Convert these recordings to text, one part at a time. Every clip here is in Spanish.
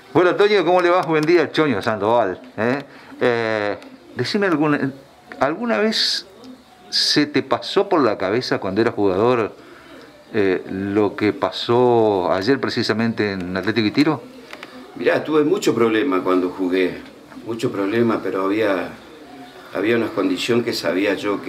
Bueno, Toño, ¿cómo le va? Buen día, Choño Sandoval. Decime, ¿alguna vez se te pasó por la cabeza cuando eras jugador lo que pasó ayer precisamente en Atlético y Tiro? Mirá, tuve mucho problema cuando jugué, mucho problema, pero había una condición que sabía yo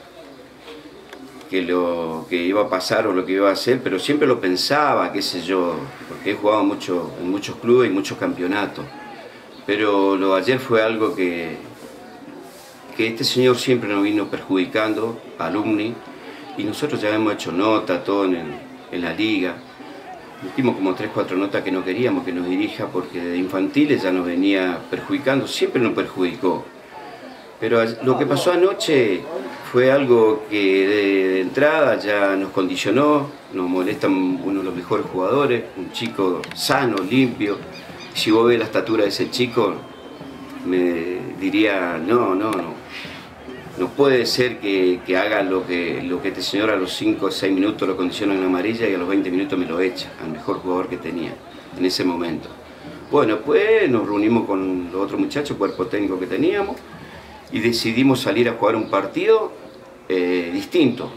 que lo que iba a pasar o lo que iba a hacer, pero siempre lo pensaba, qué sé yo, porque he jugado mucho, en muchos clubes y muchos campeonatos. Pero lo de ayer fue algo que este señor siempre nos vino perjudicando, alumni, y nosotros ya hemos hecho nota, todo en la liga. Metimos como 3, 4 notas que no queríamos que nos dirija porque de infantiles ya nos venía perjudicando, siempre nos perjudicó. Pero lo que pasó anoche fue algo que de entrada ya nos condicionó, nos molesta uno de los mejores jugadores, un chico sano, limpio. Si vos ves la estatura de ese chico, me diría, no puede ser que haga lo que este señor a los 5 o 6 minutos lo condiciona en amarilla y a los 20 minutos me lo echa, al mejor jugador que tenía en ese momento. Bueno, pues nos reunimos con los otros muchachos, cuerpo técnico que teníamos, y decidimos salir a jugar un partido distinto.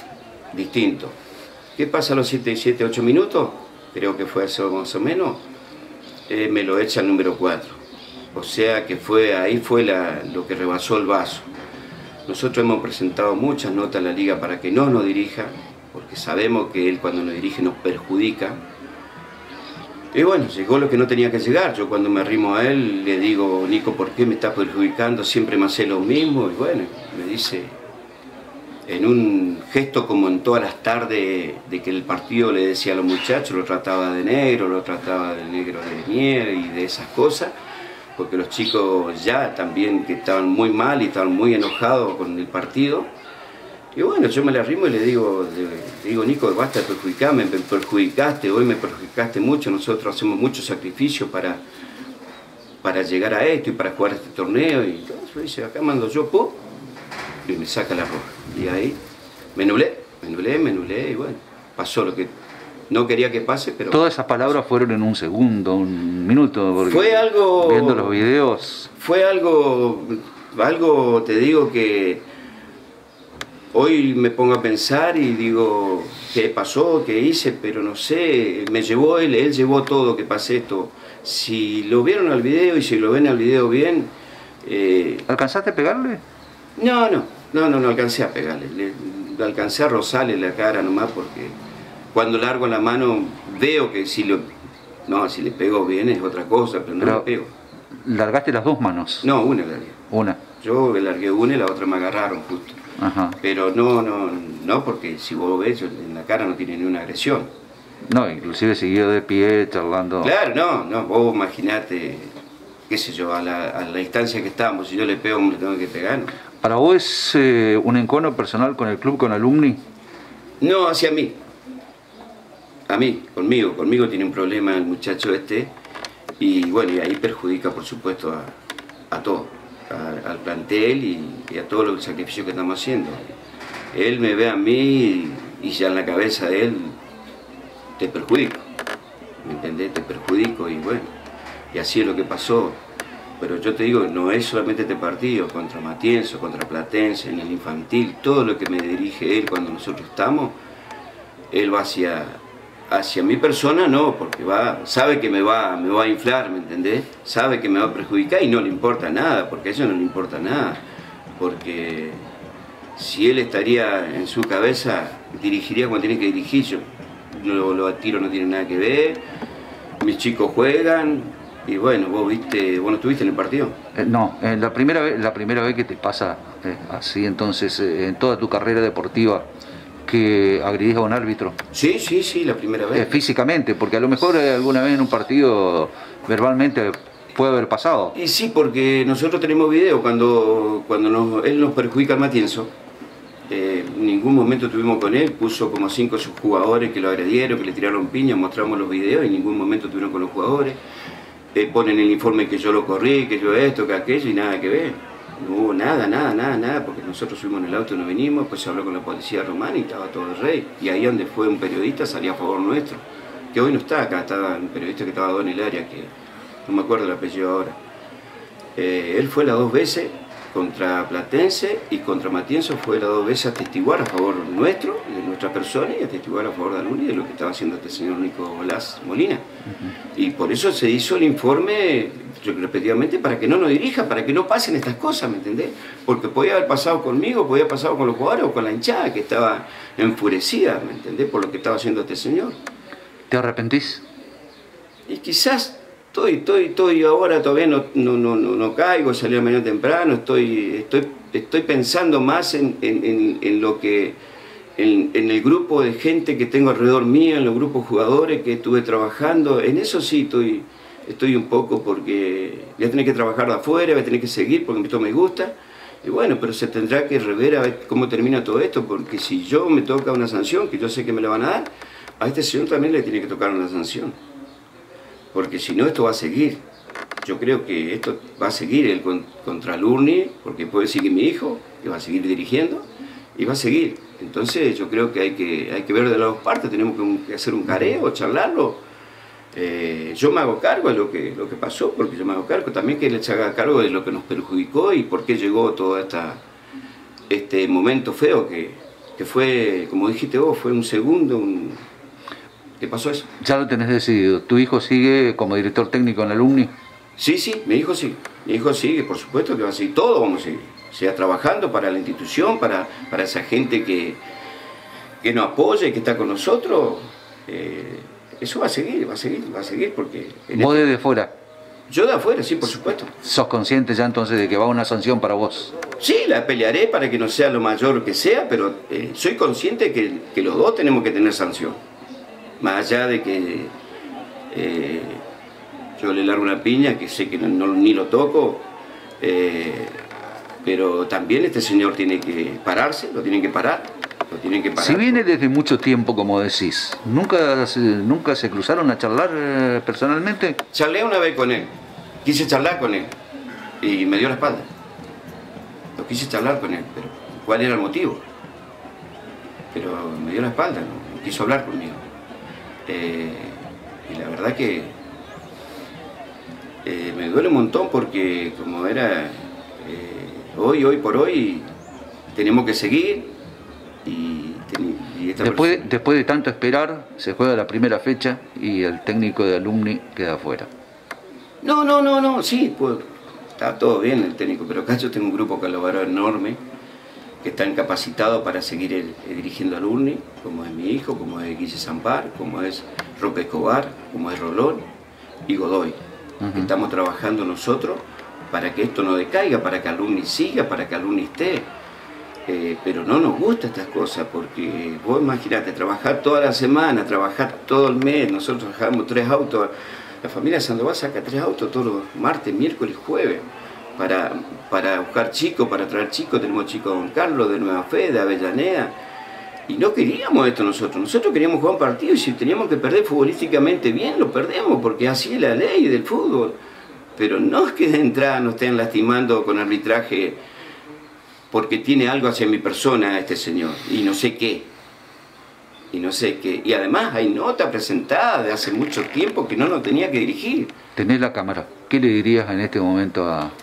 ¿Qué pasa a los 7, 8 minutos? Creo que fue eso más o menos, me lo echa el número 4. O sea que ahí fue lo que rebasó el vaso. Nosotros hemos presentado muchas notas a la liga para que no nos dirija, porque sabemos que él cuando nos dirige nos perjudica. Y bueno, llegó lo que no tenía que llegar. Yo cuando me arrimo a él le digo, Nico, ¿por qué me estás perjudicando? Siempre me hace lo mismo. Y bueno, me dice, en un gesto como en todas las tardes de que el partido le decía a los muchachos, lo trataba de negro de miel y de esas cosas, porque los chicos ya también que estaban muy mal y estaban muy enojados con el partido. Y bueno, yo me le arrimo y le digo, Nico, basta de perjudicarme, me perjudicaste, hoy me perjudicaste mucho, nosotros hacemos mucho sacrificio para llegar a esto y para jugar este torneo. Y entonces dice, acá mando yo, y me saca la roja. Y ahí me nublé, y bueno, pasó lo que no quería que pase, pero... Todas esas palabras fueron en un segundo, un minuto, porque fue algo... viendo los videos... Fue algo, te digo que hoy me pongo a pensar y digo, ¿qué pasó? ¿Qué hice? Pero no sé, me llevó él llevó todo que pasé esto. Si lo vieron al video y si lo ven al video bien... ¿Alcanzaste a pegarle? No alcancé a pegarle. Le alcancé a rozarle la cara nomás porque cuando largo la mano veo que si le pego bien es otra cosa, pero no le pego. ¿Largaste las dos manos? No, una largué. Una. Yo largué una y la otra me agarraron justo. Ajá. Pero no, porque si vos ves, en la cara no tiene ni una agresión. No, inclusive siguió de pie, charlando. Claro, no, vos imaginate, qué sé yo, a la distancia que estamos, si yo le pego, me le tengo que pegar, ¿no? ¿Para vos es un encono personal con el club, con Alumni? No, hacia mí. A mí, conmigo tiene un problema el muchacho este, y bueno, y ahí perjudica por supuesto a todo, al plantel y a todos los sacrificios que estamos haciendo. Él me ve a mí y ya en la cabeza de él te perjudico, ¿me entendés? Te perjudico y bueno, y así es lo que pasó. Pero yo te digo, no es solamente este partido, contra Matienzo, contra Platense, en el infantil, todo lo que me dirige él cuando nosotros estamos, él va hacia mi persona, no, porque sabe que me va a inflar, ¿me entendés? Sabe que me va a perjudicar y no le importa nada, porque a eso no le importa nada. Porque si él estaría en su cabeza, dirigiría cuando tiene que dirigir, yo lo tiro no tiene nada que ver, mis chicos juegan. Y bueno, vos no estuviste en el partido. No, la primera vez que te pasa así, entonces, en toda tu carrera deportiva, que agredís a un árbitro. Sí, la primera vez. Físicamente, porque a lo mejor alguna vez en un partido verbalmente puede haber pasado. Y sí, porque nosotros tenemos video cuando él nos perjudica al Matienzo. En ningún momento estuvimos con él, puso como 5 de sus jugadores que lo agredieron, que le tiraron piña, mostramos los videos y en ningún momento estuvieron con los jugadores. Ponen el informe que yo lo corrí, que yo esto, que aquello y nada que ver. No hubo nada, porque nosotros subimos en el auto y nos venimos, pues se habló con la policía romana y estaba todo el rey. Y ahí donde fue un periodista salía a favor nuestro, que hoy no está acá, estaba un periodista que estaba en el área, no me acuerdo el apellido ahora. Él fue las 2 veces contra Platense y contra Matienzo, fue las 2 veces a testiguar a favor nuestro, de nuestra persona, y a testiguar a favor de Alumni, de lo que estaba haciendo este señor Nicolás Molina. Y por eso se hizo el informe repetidamente, para que no nos dirija, para que no pasen estas cosas, ¿me entendés? Porque podía haber pasado conmigo, podía haber pasado con los jugadores o con la hinchada, que estaba enfurecida, ¿me entendés? Por lo que estaba haciendo este señor. ¿Te arrepentís? Y quizás estoy ahora, todavía no caigo, salí a mañana temprano, estoy pensando más en lo que, en el grupo de gente que tengo alrededor mío, en los grupos jugadores que estuve trabajando, en eso sí estoy un poco, porque voy a tener que trabajar de afuera, voy a tener que seguir porque esto me gusta, y bueno, pero se tendrá que rever a ver cómo termina todo esto, porque si yo me toca una sanción, que yo sé que me la van a dar, a este señor también le tiene que tocar una sanción. Porque si no, esto va a seguir. Yo creo que esto va a seguir contra Alumni, porque puede seguir mi hijo, que va a seguir dirigiendo, y va a seguir. Entonces yo creo que hay que ver de las dos partes, tenemos que hacer un careo, charlarlo. Yo me hago cargo de lo que pasó, porque yo me hago cargo también, que él se haga cargo de lo que nos perjudicó y por qué llegó todo este momento feo que fue, como dijiste vos, fue un segundo, ¿qué pasó eso? Ya lo tenés decidido. ¿Tu hijo sigue como director técnico en Alumni? Sí, mi hijo sí. Mi hijo sigue, por supuesto que va a seguir. Todos vamos a seguir. Sea trabajando para la institución, para esa gente que nos apoya y que está con nosotros. Eso va a seguir porque... ¿Vos desde fuera? Yo de afuera, sí, por supuesto. ¿Sos consciente ya entonces de que va una sanción para vos? Sí, la pelearé para que no sea lo mayor que sea, pero soy consciente que los dos tenemos que tener sanción. Más allá de que yo le largo una piña, que sé que ni lo toco, pero también este señor tiene que pararse, lo tienen que parar. Si viene desde mucho tiempo, como decís, ¿nunca se cruzaron a charlar personalmente? Charlé una vez con él, quise charlar con él y me dio la espalda. Lo quise charlar con él, pero ¿cuál era el motivo? Pero me dio la espalda, no quiso hablar conmigo. Y la verdad que me duele un montón porque como era hoy por hoy tenemos que seguir y después de tanto esperar se juega la primera fecha y el técnico de Alumni queda afuera. No, sí, pues está todo bien el técnico, pero acá yo tengo un grupo colaborador enorme que están capacitados para seguir dirigiendo Alumni, como es mi hijo, como es Guille Zampar, como es Roque Escobar, como es Rolón y Godoy. Estamos trabajando nosotros para que esto no decaiga, para que Alumni siga, para que Alumni esté. Pero no nos gustan estas cosas, porque vos imaginate, trabajar toda la semana, trabajar todo el mes, nosotros trabajamos 3 autos, la familia Sandoval saca 3 autos todos los martes, miércoles, jueves, para buscar chicos, para traer chicos. Tenemos chicos de Don Carlos, de Nueva Fe, de Avellaneda, y no queríamos esto nosotros queríamos jugar un partido, y si teníamos que perder futbolísticamente bien, lo perdemos, porque así es la ley del fútbol, pero no es que de entrada nos estén lastimando con arbitraje, porque tiene algo hacia mi persona este señor, y no sé qué, y además hay nota presentada de hace mucho tiempo que no nos tenía que dirigir. Tenés la cámara, ¿qué le dirías en este momento a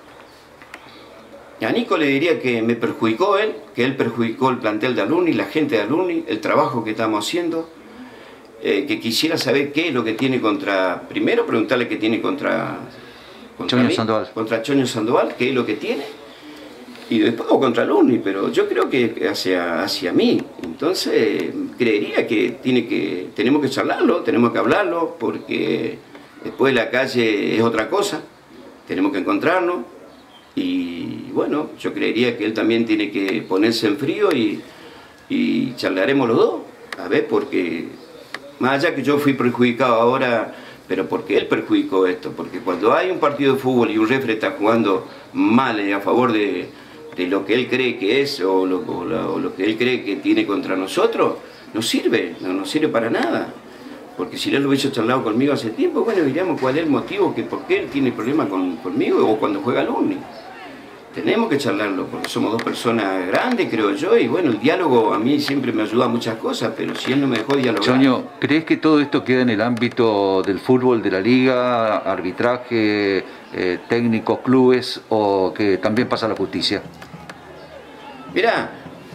Nico? Le diría que me perjudicó él, que él perjudicó el plantel de Alumni, la gente de Alumni, el trabajo que estamos haciendo, que quisiera saber qué es lo que tiene primero preguntarle qué tiene contra Choño Sandoval. Contra Choño Sandoval, qué es lo que tiene, y después contra Alumni, pero yo creo que hacia mí. Entonces creería que tenemos que charlarlo, tenemos que hablarlo, porque después la calle es otra cosa, tenemos que encontrarnos, y bueno, yo creería que él también tiene que ponerse en frío y charlaremos los dos, a ver, porque más allá que yo fui perjudicado ahora, pero porque él perjudicó esto, porque cuando hay un partido de fútbol y un refre está jugando mal a favor de lo que él cree que es o lo que él cree que tiene contra nosotros, no sirve para nada. Porque si él lo hubiese charlado conmigo hace tiempo, bueno, diríamos cuál es el motivo, por qué él tiene problemas conmigo o cuando juega Alumni. tenemos que charlarlo, porque somos dos personas grandes, creo yo, y bueno, el diálogo a mí siempre me ayuda a muchas cosas, pero si él no me dejó dialogar... Choño, ¿crees que todo esto queda en el ámbito del fútbol, de la liga, arbitraje, técnicos, clubes, o que también pasa a la justicia? Mirá,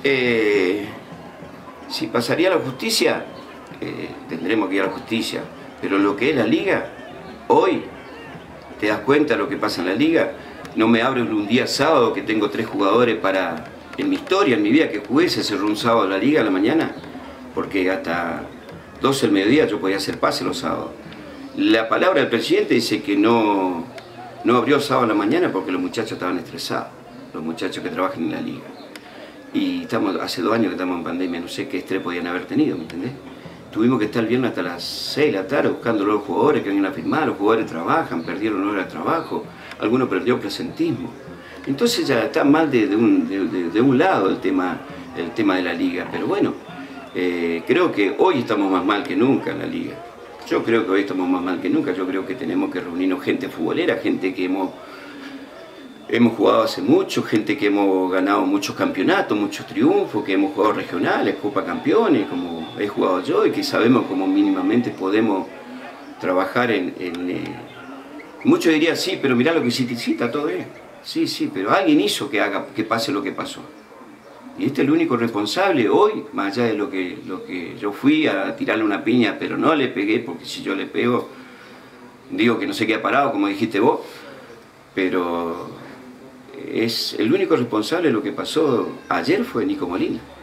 si pasaría a la justicia, tendremos que ir a la justicia, pero lo que es la liga, hoy, te das cuenta de lo que pasa en la liga. No me abro un día sábado que tengo 3 jugadores para... En mi historia, en mi vida que jugué, se cerró un sábado la liga a la mañana, porque hasta 12 del mediodía yo podía hacer pase los sábados. La palabra del presidente dice que no abrió sábado a la mañana porque los muchachos estaban estresados, los muchachos que trabajan en la liga. Y hace 2 años que estamos en pandemia, no sé qué estrés podían haber tenido, ¿me entendés? Tuvimos que estar el viernes hasta las 6 de la tarde buscando a los jugadores que venían a firmar, los jugadores trabajan, perdieron horas de trabajo, algunos perdieron presentismo. Entonces ya está mal de un lado el tema de la liga, pero bueno, creo que hoy estamos más mal que nunca en la liga. Yo creo que hoy estamos más mal que nunca, yo creo que tenemos que reunirnos gente futbolera, gente que hemos jugado hace mucho, gente que hemos ganado muchos campeonatos, muchos triunfos, que hemos jugado regionales, Copa Campeones, como he jugado yo, y que sabemos cómo mínimamente podemos trabajar muchos dirían, sí, pero mirá lo que hiciste, sí, está todo bien. Sí, pero alguien hizo que pase lo que pasó. Y este es el único responsable hoy, más allá de lo que yo fui a tirarle una piña, pero no le pegué, porque si yo le pego, digo que no se queda parado, como dijiste vos, pero es el único responsable de lo que pasó ayer fue Nico Molina.